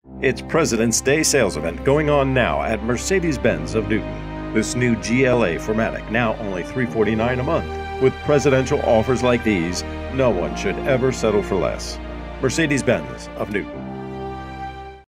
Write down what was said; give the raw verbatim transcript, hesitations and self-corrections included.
It's President's Day sales event going on now at Mercedes-Benz of Newton. This new G L A four-matic now only three hundred forty-nine dollars a month. With presidential offers like these, no one should ever settle for less. Mercedes-Benz of Newton.